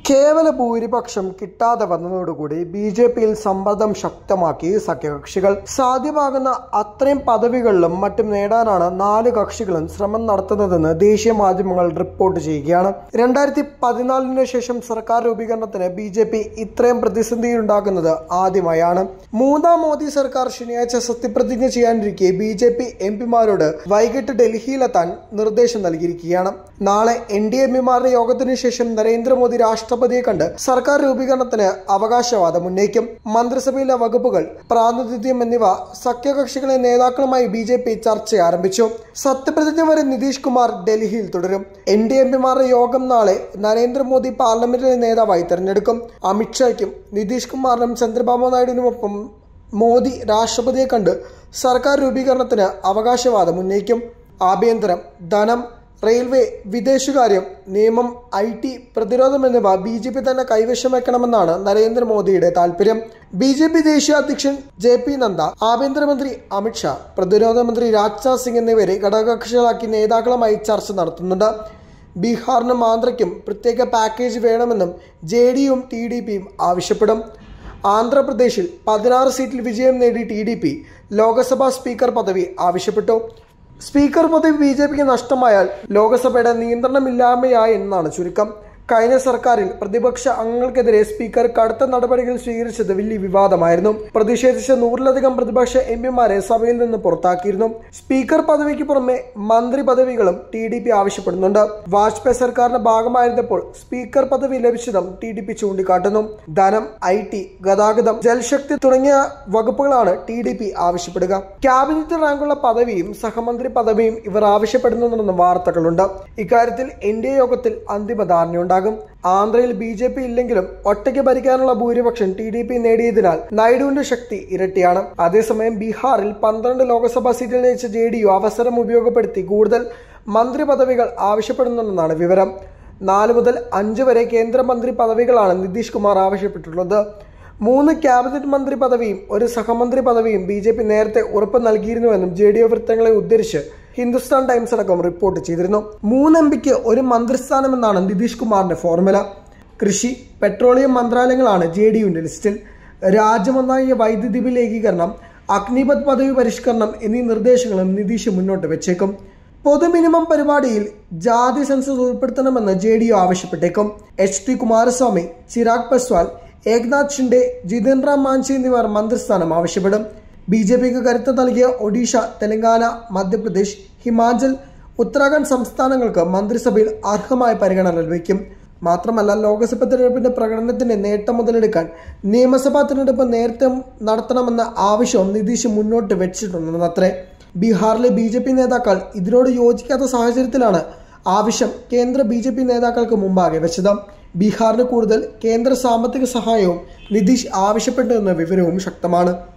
കേവല ഭൂരിപക്ഷം കിട്ടാതെ വന്നതോടുകൂടി ബി.ജെ.പിയിൽ സമ്മർദ്ദം ശക്തമാക്കി സഖ്യകക്ഷികൾ. സാധ്യമാകുന്ന അത്രയും പദവികളിലും മറ്റും നേടാനാണ് 4 കക്ഷികളും ശ്രമം നടത്തുന്നതെന്ന് ദേശീയ മാധ്യമങ്ങൾ റിപ്പോർട്ട് ചെയ്യുകയാണ്. 2014 ശേഷം സർക്കാർ രൂപീകരണത്തിന് ബി.ജെ.പി ഇത്രയും പ്രതിസന്ധിയുണ്ടാകുന്നത് ആദ്യമായാണ്. 3ാം മോദി സർക്കാർ ശനിയാഴ്ച സത്യപ്രതിജ്ഞ ചെയ്യാനിരിക്കെ ബി.ജെ.പി എംപിമാരോട് വൈകിട്ട് ഡൽഹിയിലെത്താൻ നിർദ്ദേശം നൽകിയിരിക്കുകയാണ്. നാളെ എൻ.ഡി.എ എംപിമാരുടെ യോഗത്തിനു ശേഷം നരേന്ദ്രമോദി രാഷ്ട്രപതിയെ കണ്ട് സർക്കാർ രൂപീകരണത്തിന് അവകാശവാദം ഉന്നയിക്കും. മന്ത്രിസഭയിലെ വകുപ്പുകൾ, പ്രാതിനിധ്യം എന്നിവ സഖ്യകക്ഷികളെ നേതാക്കളുമായി ബി.ജെ.പി ചർച്ച ആരംഭിച്ചു. സത്യപ്രതിജ്ഞ വരെ നിതീഷ് കുമാർ ഡൽഹിയിൽ തുടരും. എൻ.ഡി.എ എംപിമാരുടെ യോഗം നാളെ നരേന്ദ്രമോദി പാർലമെന്റിലെ നേതാവായി തെരഞ്ഞെടുക്കും. അമിത്ഷായ്ക്കും നിതീഷ് കുമാറിനും ചന്ദ്രബാബു നായിഡുവിനുമൊപ്പം മോദി രാഷ്ട്രപതിയെ കണ്ട് സർക്കാർ രൂപീകരണത്തിന് അവകാശവാദം ഉന്നയിക്കും. ആഭ്യന്തരം, ധനം, റെയിൽവേ, വിദേശകാര്യം, നിയമം, IT, പ്രതിരോധം എന്നിവ ബി.ജെ.പി തന്നെ കൈവശം വെക്കണമെന്നാണ് നരേന്ദ്രമോദിയുടെ താല്പര്യം. ബി.ജെ.പി ദേശീയ അധ്യക്ഷൻ JP നദ്ദ, ആഭ്യന്തരമന്ത്രി അമിത്ഷാ, പ്രതിരോധ മന്ത്രി രാജ്നാഥ് സിംഗ് എന്നിവരെ ഘടകകക്ഷികളാക്കി നേതാക്കളുമായി ചർച്ച നടത്തുന്നുണ്ട്. ബീഹാറിനും ആന്ധ്രയ്ക്കും പ്രത്യേക പാക്കേജ് വേണമെന്നും JDUവും TDPയും ആവശ്യപ്പെടും. ആന്ധ്രാപ്രദേശിൽ 16 സീറ്റിൽ വിജയം നേടി TDP ലോക്സഭാ സ്പീക്കർ പദവി ആവശ്യപ്പെട്ടു. സ്പീക്കർ പദവി ബി.ജെ.പിക്ക് നഷ്ടമായാൽ ലോക്സഭയുടെ നിയന്ത്രണമില്ലായ്മയായി എന്നാണ് ചുരുക്കം. കഴിഞ്ഞ സർക്കാരിൽ പ്രതിപക്ഷ അംഗങ്ങൾക്കെതിരെ സ്പീക്കർ കടുത്ത നടപടികൾ സ്വീകരിച്ചത് വലിയ വിവാദമായിരുന്നു. പ്രതിഷേധിച്ച 100-ലധികം പ്രതിപക്ഷ എംപിമാരെ സഭയിൽ നിന്ന് പുറത്താക്കിയിരുന്നു. സ്പീക്കർ പദവിക്ക് പുറമെ മന്ത്രി പദവികളും TDP ആവശ്യപ്പെടുന്നുണ്ട്. വാജ്പേയി സർക്കാരിന്റെ ഭാഗമായിരുന്നപ്പോൾ സ്പീക്കർ പദവി ലഭിച്ചതും TDP ചൂണ്ടിക്കാട്ടുന്നു. ധനം, IT, ഗതാഗതം, ജൽശക്തി തുടങ്ങിയ വകുപ്പുകളാണ് TDP ആവശ്യപ്പെടുക. ക്യാബിനറ്റ് റാങ്കുള്ള പദവിയും സഹമന്ത്രി പദവിയും ഇവർ ആവശ്യപ്പെടുന്നുണ്ടെന്ന് വാർത്തകളുണ്ട്. ഇക്കാര്യത്തിൽ NDA യോഗത്തിൽ അന്തിമ ധാരണയുണ്ടാകും. ആന്ധ്രയിൽ ബി.ജെ.പി ഇല്ലെങ്കിലും ഒറ്റയ്ക്ക് ഭരിക്കാനുള്ള ഭൂരിപക്ഷം TDP നേടിയതിനാൽ നായിഡുവിന്റെ ശക്തി ഇരട്ടിയാണ്. അതേസമയം ബീഹാറിൽ 12 ലോക്സഭാ സീറ്റിൽ ജയിച്ച JDU അവസരം ഉപയോഗപ്പെടുത്തി കൂടുതൽ മന്ത്രി പദവികൾ ആവശ്യപ്പെടുന്നുണ്ടെന്നാണ് വിവരം. 4 മുതൽ 5 വരെ കേന്ദ്രമന്ത്രി പദവികളാണ് നിതീഷ് കുമാർ ആവശ്യപ്പെട്ടിട്ടുള്ളത്. 3 ക്യാബിനറ്റ് മന്ത്രി പദവിയും 1 സഹമന്ത്രി പദവിയും ബി.ജെ.പി നേരത്തെ ഉറപ്പ് നൽകിയിരുന്നുവെന്നും JDU വൃത്തങ്ങളെ ഉദ്ധരിച്ച് ഹിന്ദുസ്ഥാൻ ടൈംസ് അടക്കം റിപ്പോർട്ട് ചെയ്തിരുന്നു. 3 MP-ക്ക് 1 മന്ത്രിസ്ഥാനമെന്നാണ് നിതീഷ് കുമാറിന്റെ ഫോർമുല. കൃഷി, പെട്രോളിയം മന്ത്രാലയങ്ങളാണ് JDUവിന്റെ ലിസ്റ്റിൽ. രാജ്യമൊന്നായ വൈദ്യുതി ബിൽ ഏകീകരണം, അഗ്നിപഥ് പദവി പരിഷ്കരണം എന്നീ നിർദ്ദേശങ്ങളും നിതീഷ് മുന്നോട്ട് വെച്ചേക്കും. പൊതു മിനിമം പരിപാടിയിൽ ജാതി സെൻസസ് ഉൾപ്പെടുത്തണമെന്ന് JDU ആവശ്യപ്പെട്ടേക്കും. HD കുമാരസ്വാമി, ചിരാഗ് പസ്വാൽ, ഏക്നാഥ് ഷിൻഡെ, ജിതിൻ റാം മാഞ്ചി എന്നിവർ മന്ത്രിസ്ഥാനം ആവശ്യപ്പെടും. ബി.ജെ.പിക്ക് കരുത്ത് നൽകിയ ഒഡീഷ, തെലങ്കാന, മധ്യപ്രദേശ്, ഹിമാചൽ, ഉത്തരാഖണ്ഡ് സംസ്ഥാനങ്ങൾക്ക് മന്ത്രിസഭയിൽ അർഹമായ പരിഗണന ലഭിക്കും. മാത്രമല്ല, ലോക്സഭാ തെരഞ്ഞെടുപ്പിന്റെ പ്രകടനത്തിന്റെ നേട്ടം മുതലെടുക്കാൻ നിയമസഭാ തെരഞ്ഞെടുപ്പ് നേരത്തെ നടത്തണമെന്ന ആവശ്യവും നിതീഷ് മുന്നോട്ട് വെച്ചിട്ടുണ്ടെന്നത്രേ. ബീഹാറിലെ ബി.ജെ.പി നേതാക്കൾ ഇതിനോട് യോജിക്കാത്ത സാഹചര്യത്തിലാണ് ആവശ്യം കേന്ദ്ര ബി.ജെ.പി നേതാക്കൾക്ക് മുമ്പാകെ വെച്ചത്. ബീഹാറിന് കൂടുതൽ കേന്ദ്ര സാമ്പത്തിക സഹായവും നിതീഷ് ആവശ്യപ്പെട്ടു എന്ന വിവരവും ശക്തമാണ്.